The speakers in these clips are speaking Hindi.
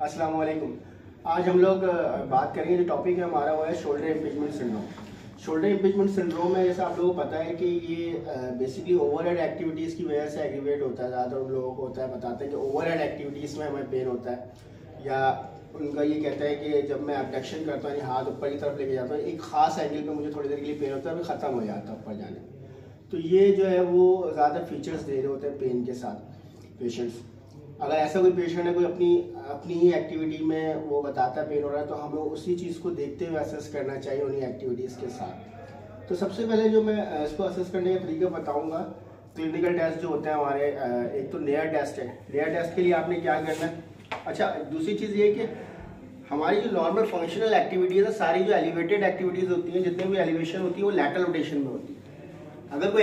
अस्सलाम वालेकुम। आज हम लोग बात करेंगे, जो टॉपिक है हमारा वो है shoulder impingement syndrome. Shoulder impingement syndrome में जैसा आप लोगों को पता है कि ये बेसिकली ओवरहेड एक्टिविटीज़ की वजह से एग्रीवेट होता है। ज़्यादातर लोगों को होता है, बताते हैं कि ओवरहेड एक्टिविटीज़ में हमें पेन होता है, या उनका ये कहता है कि जब मैं एबडक्शन करता हूँ, हाथ ऊपर की तरफ लेके जाता हूँ, एक खास एंगल पे मुझे थोड़ी देर के लिए पेन होता है, फिर ख़त्म हो जाता है ऊपर जाने। तो ये जो है वो ज़्यादा फीचर्स दे रहे होते हैं पेन के साथ पेशेंट्स। अगर ऐसा कोई पेशेंट है, कोई अपनी ही एक्टिविटी में वो बताता है पेन हो रहा है, तो हमें उसी चीज़ को देखते हुए असेस करना चाहिए उन्हीं एक्टिविटीज़ के साथ। तो सबसे पहले जो मैं इसको असेस करने का तरीका बताऊंगा, क्लिनिकल टेस्ट जो होते हैं हमारे, एक तो नेयर टेस्ट है। नेयर टेस्ट के लिए आपने क्या करना है, अच्छा दूसरी चीज़ ये कि हमारी जो नॉर्मल फंक्शनल एक्टिविटीज़ है, सारी जो एलिवेटेड एक्टिविटीज़ होती हैं, जितने भी एलिवेशन होती है वो लैटरल रोटेशन में होती है। अगर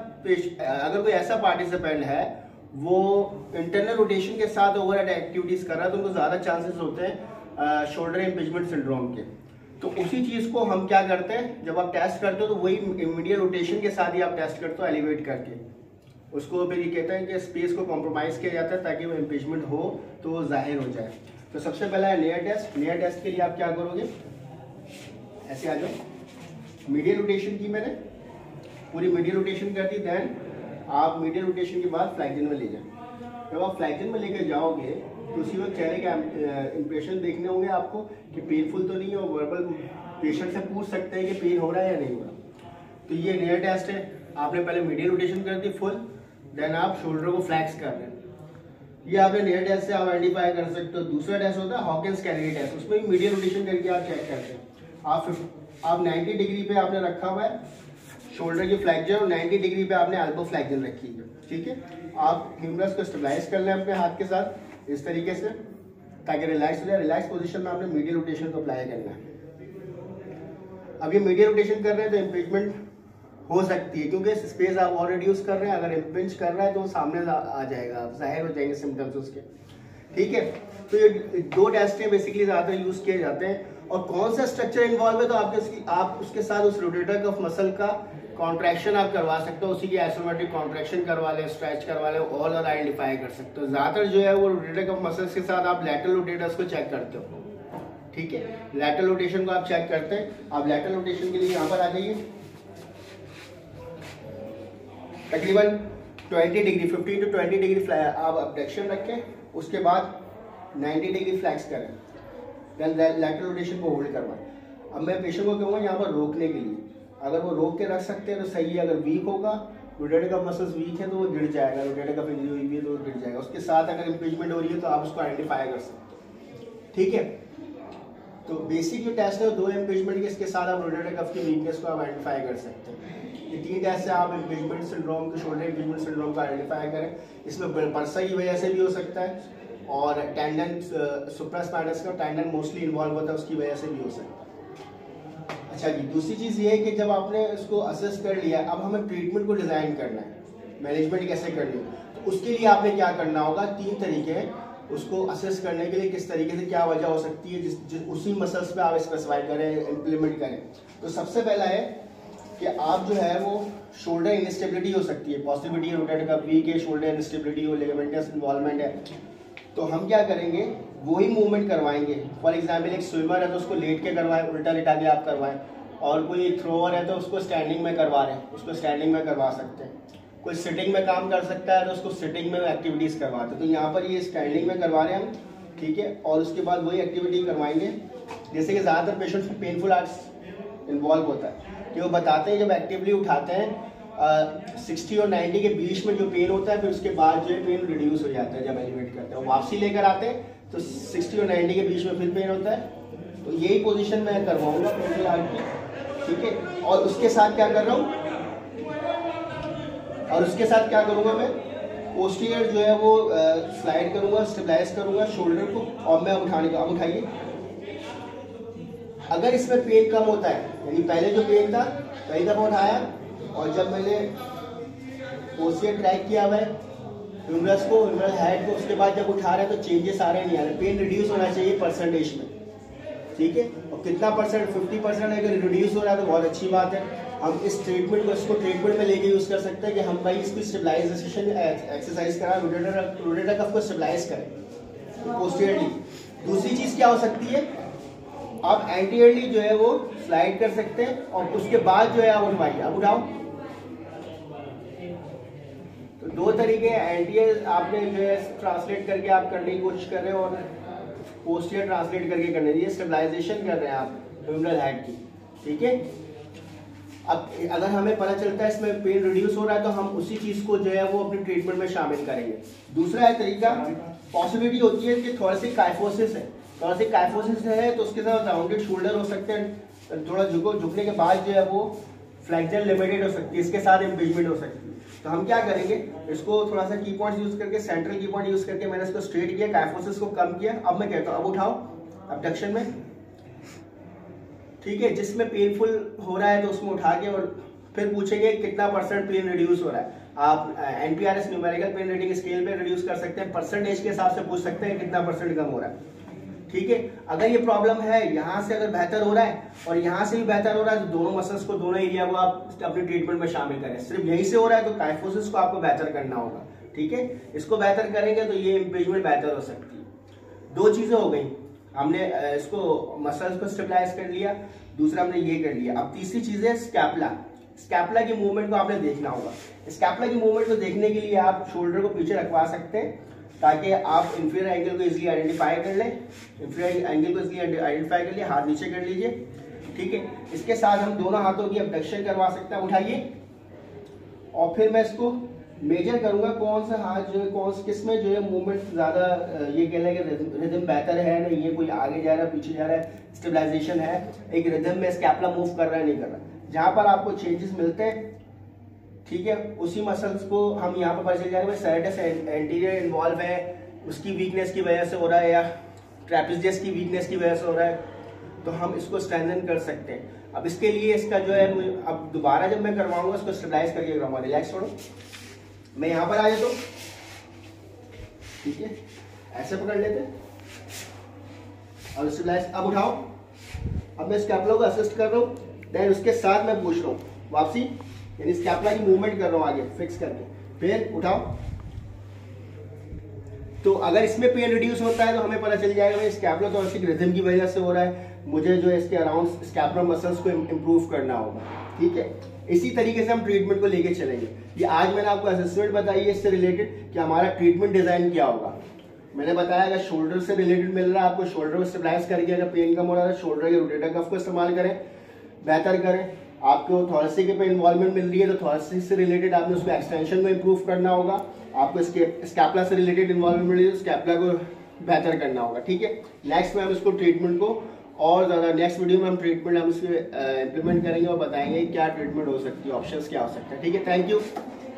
कोई ऐसा पार्टिसिपेंट है वो इंटरनल रोटेशन के साथ ओवरहेड एक्टिविटीज कर रहा है, तो उनको ज़्यादा चांसेस होते हैं शोल्डर इम्पिंजमेंट सिंड्रोम के। तो उसी चीज़ को हम क्या करते हैं, जब आप टेस्ट करते हो तो वही मीडियल रोटेशन के साथ ही आप टेस्ट करते हो एलिवेट करके। उसको फिर ये कहते हैं कि स्पेस को कॉम्प्रोमाइज़ किया जाता है ताकि वो इम्पिंजमेंट हो तो वो जाहिर हो जाए। तो सबसे पहला है लेयर टेस्ट। लेयर टेस्ट के लिए आप क्या करोगे, ऐसे आ जाओ, मीडियल रोटेशन की मैंने पूरी मीडियल रोटेशन कर दी, देन आप मीडियल रोटेशन के बाद फ्लैक्जन में ले जाए। जब आप फ्लैक्जन में लेकर जाओगे तो उसी वक्त चेहरे के इंप्रेशन देखने होंगे आपको कि पेनफुल तो नहीं है, और वर्बल पेशेंट से पूछ सकते हैं कि पेन हो रहा है या नहीं हो रहा। तो ये लेयर टेस्ट है। आपने पहले मीडियल रोटेशन कर दी फुल, देन आप शोल्डर को फ्लैक्स कर रहे हैं। ये आपने लेयर टेस्ट से आप आइडेंटिफाई कर सकते हो। दूसरा टेस्ट होता है हॉकिंस कैलोरी टेस्ट। उसमें भी मीडियल रोटेशन करके आप चेक करते हैं। आप 90 डिग्री पे आपने रखा हुआ है शोल्डर की फ्लैक्जन, और 90 डिग्री पे आपने एल्बो फ्लैक्जन रखी है, ठीक है। आप ह्यूमरस को स्टेबलाइज कर लें अपने हाथ के साथ इस तरीके से, ताकि रिलैक्स हो जाए। रिलैक्स पोजीशन में आपने मीडियल रोटेशन को अप्लाई करना है। अब ये मीडियल रोटेशन कर रहे हैं तो इम्पिंजमेंट हो सकती है, क्योंकि स्पेस आप और रिड्यूस कर रहे हैं। अगर इम्पिंज कर रहा है तो वो सामने आ जाएगा, जाहिर हो जाएंगे सिम्टम्स उसके, ठीक है। तो ये दो टेस्ट है बेसिकली ज़्यादातर यूज किए जाते हैं। और कौन सा स्ट्रक्चर इन्वॉल्व है, तो आप उसके साथ उस रोटेटर कफ मसल का कॉन्ट्रैक्शन आप करवा सकते हो, उसी की आइसोमेट्रिक कॉन्ट्रैक्शन करवा ले, स्ट्रेच करवा ले, ऑल और आइडेंटिफाई कर सकते हो। ज़्यादातर जो है वो रोटेटर कफ मसल्स के साथ आप लैटरल रोटेटर्स को चेक करते हो, ठीक है। लैटरल रोटेशन को आप चेक करते हैं। आप लैटरल रोटेशन के लिए यहाँ पर आ जाइए, तकरीबन 20 डिग्री 15 to 20 डिग्री आप अबडक्शन रखें, उसके बाद 90 डिग्री फ्लैक्स करें, देन लैटरल रोटेशन को होल्ड करवाएं। अब मैं पेशेंट को कहूँगा यहाँ पर रोकने के लिए, अगर वो रोक के रख सकते हैं तो सही है। अगर वीक होगा, रोटेटर कफ मसल्स वीक है तो वो गिर जाएगा, रोटेटर कफ इंजरी हुई है तो वो गिर जाएगा। उसके साथ अगर इम्पिंजमेंट हो रही है तो आप उसको आइडेंटिफाई कर सकते हैं, ठीक है। तो बेसिक जो टेस्ट है, दो इम्पिंजमेंट के, इसके साथ आप रोटेटर कफ की वीकनेस को आप आइडेंटिफाई कर सकते हैं। ये 3 टेस्ट से आप इम्पिंजमेंट सिंड्रोम को, शोल्डर इम्पिंजमेंट सिंड्रोम को आइडेंटिफाई करें। इसमें बर्सा की वजह से भी हो सकता है, और टेंडन सुप्रास्पाइनस का टेंडन मोस्टली इन्वॉल्व होता है, उसकी वजह से भी हो सकता है। अच्छा जी, दूसरी चीज़ ये है कि जब आपने इसको असेस कर लिया, अब हमें ट्रीटमेंट को डिज़ाइन करना है, मैनेजमेंट कैसे करनी है। तो उसके लिए आपने क्या करना होगा, 3 तरीके हैं उसको असेस करने के लिए, किस तरीके से क्या वजह हो सकती है, जिस उसी मसल्स पे आप स्पेसिफाई करें, इम्प्लीमेंट करें। तो सबसे पहला है कि आप जो है वो शोल्डर इनस्टेबिलिटी हो सकती है, पॉसिबिलिटी रोटेटर का वीक है, शोल्डर इनस्टेबिलिटी हो, लिगामेंटस इन्वॉल्वमेंट है। तो हम क्या करेंगे, वही मूवमेंट करवाएंगे। फॉर एग्जाम्पल एक स्विमर है तो उसको लेट के करवाएं, उल्टा लिटा के आप करवाएं। और कोई एक थ्रोअर है तो उसको स्टैंडिंग में करवा रहे हैं, उसको स्टैंडिंग में करवा सकते हैं। कोई सिटिंग में काम कर सकता है तो उसको सिटिंग में एक्टिविटीज़ करवाते हैं। तो यहाँ पर ये स्टैंडिंग में करवा रहे हैं हम, ठीक है। और उसके बाद वही एक्टिविटी करवाएंगे। जैसे कि ज़्यादातर पेशेंट्स को पेनफुल आर्ट्स इन्वॉल्व होता है कि वो बताते हैं जब एक्टिवली उठाते हैं 60 और 90 के बीच में जो पेन होता है, फिर उसके बाद जो है पेन रिड्यूस हो जाता है जब एलिवेट करते हैं। वापसी लेकर आते हैं तो 60 और 90 के बीच में फिर पेन होता है। तो यही पोजीशन मैं करवाऊंगा पेनफुल आर्ट की, ठीक है। और उसके साथ क्या कर रहा हूँ, और उसके साथ क्या करूँगा, मैं पोस्टीरियर जो है वो स्लाइड करूँगा, स्टेबलाइज करूँगा शोल्डर को, और मैं उठाने का, अब उठाइए। अगर इसमें पेन कम होता है, यानी पहले जो पेन था कई दफ़ा उठाया, और जब मैंने पोस्टीरियर ट्रैक किया हुआ है ह्यूमरस को, ह्यूमरल हेड को, उसके बाद जब उठा रहे हैं तो चेंजेस आ रहे नहीं आ रहे। पेन रिड्यूस होना चाहिए परसेंटेज में, ठीक है। और कितना परसेंट, 50% अगर रिड्यूस हो रहा है तो बहुत अच्छी बात है। हम इस ट्रीटमेंट को, इसको ट्रीटमेंट में लेके यूज़ कर सकते हैं कि हम भाई इसकी स्टेबलाइजेशन एक्सरसाइज करा, रोटेटर कफ को स्टेबलाइज करें पोस्टीरियरली। दूसरी चीज क्या हो सकती है, आप एंटीयरली जो है वो स्लाइड कर सकते हैं और उसके बाद जो है आप उठवाइए। अब उठाओ। तो दो तरीके एंटीयर आपने जो है ट्रांसलेट करके आप करने की कोशिश कर रहे हो और पोस्टीरियर ट्रांसलेट करके करने, ये स्टेबलाइजेशन कर रहे हैं आप ह्यूमरल हेड की, ठीक है। अब अगर हमें पता चलता है इसमें पेन रिड्यूस हो रहा है तो हम उसी चीज को जो है वो अपने ट्रीटमेंट में शामिल करेंगे। दूसरा है तरीका, पॉसिबिलिटी होती है कि थोड़ा सी काइफोसिस है, थोड़ा सी काइफोसिस है तो उसके साथ राउंडेड शोल्डर हो सकते हैं, थोड़ा झुकने के बाद जो है वो फ्लेक्जर लिमिटेड हो सकती है, इसके साथ इम्पीचमेंट हो सकती है। तो हम क्या करेंगे, इसको थोड़ा सा की पॉइंट यूज करके, सेंट्रल की पॉइंट यूज करके मैंने इसको स्ट्रेट किया, काइफोसिस को कम किया। अब मैं कहता हूँ अब उठाओ अबडक्शन में, ठीक है। जिसमें पेनफुल हो रहा है तो उसमें उठा के और फिर पूछेंगे कितना परसेंट पेन रिड्यूस हो रहा है। आप NPRS numerical pain rating scale पे रिड्यूस कर सकते हैं, परसेंटेज के हिसाब से पूछ सकते हैं कितना परसेंट कम हो रहा है, ठीक है। अगर ये प्रॉब्लम है यहाँ से अगर बेहतर हो रहा है और यहाँ से भी बेहतर हो रहा है तो दोनों मसल्स को, दोनों एरिया को आप अपने ट्रीटमेंट में शामिल करें। सिर्फ यहीं से हो रहा है तो काइफोसिस को आपको बेहतर करना होगा, ठीक है। इसको बेहतर करेंगे तो ये इम्पीचमेंट बेहतर हो सकती है। दो चीजें हो गई, हमने इसको मसल्स को स्टेबलाइज कर लिया, दूसरा हमने ये कर लिया। अब तीसरी चीज है स्कैपुला। स्कैपुला की मूवमेंट को आपने देखना होगा। स्कैपुला की मूवमेंट को देखने के लिए आप शोल्डर को पीछे रखवा सकते हैं ताकि आप इंफीरियर एंगल को इजीली आइडेंटिफाई कर लें। इंफीरियर एंगल को इजीली आइडेंटिफाई कर लिए, हाथ नीचे कर लीजिए, ठीक है। इसके साथ हम दोनों हाथों की अबडक्शन करवा सकते हैं, उठाइए। और फिर मैं इसको मेजर करूंगा कौन सा हाथ जो है किस में जो है मूवमेंट ज्यादा, ये कह लें कि रिदम बेहतर है ना, ये कोई आगे जा रहा है पीछे जा रहा है, स्टेबलाइजेशन है, एक रिदम में स्कैपुला मूव कर रहा है नहीं कर रहा। जहां पर आपको चेंजेस मिलते हैं, ठीक है, उसी मसल्स को हम यहाँ पर पता चल जाएगा सैरेटस एंटीरियर इन्वॉल्व है, उसकी वीकनेस की वजह से हो रहा है या ट्रेपेजियस की वीकनेस की वजह से हो रहा है, तो हम इसको स्ट्रेंथन कर सकते हैं। अब इसके लिए इसका जो है, अब दोबारा जब मैं करवाऊंगा इसको स्टेबलाइज करके करवाऊंगा। रिलैक्स छोड़ो, मैं यहाँ पर आ जाता हूँ, ठीक है, ऐसे पकड़ लेते और स्टेबलाइज। अब उठाओ। अब मैं स्कैपुला को असिस्ट कर रहा हूँ, देन उसके साथ मैं पूछ रहा हूँ वापसी, यानी स्कैपुला की मूवमेंट कर रहा हूँ आगे फिक्स करके, फिर उठाओ। तो अगर इसमें पेन रिड्यूस होता है तो हमें पता चल जाएगा भाई स्कैपुला तो इसकी रिदम की वजह से हो रहा है, मुझे जो है इसके अराउंड स्कैपुलर मसल्स को इम्प्रूव करना होगा, ठीक है। इसी तरीके से हम ट्रीटमेंट को लेके चलेंगे। ये आज मैंने आपको असेसमेंट बताई है इससे रिलेटेड कि हमारा ट्रीटमेंट डिजाइन क्या होगा। मैंने बताया अगर शोल्डर से रिलेटेड मिल रहा है आपको, शोल्डर को स्टेबलाइज करके अगर पेन कम हो रहा है शोल्डर के रोटेटर कफ को इस्तेमाल करें, बेहतर करें। आपको थॉरेसिक पे इन्वॉल्वमेंट मिल रही है तो थॉरेसिक से रिलेटेड आपने उसको एक्सटेंशन को इम्प्रूव करना होगा। आपको स्कैपुला से रिलेटेड इन्वॉल्वमेंट मिल रही है तो स्कैपुला को बेहतर करना होगा, ठीक है। नेक्स्ट में हम इसको ट्रीटमेंट को और ज़्यादा, नेक्स्ट वीडियो में हम ट्रीटमेंट हम इसके इम्प्लीमेंट करेंगे और बताएंगे क्या ट्रीटमेंट हो सकती है, ऑप्शंस क्या हो सकता है, ठीक है। Thank you.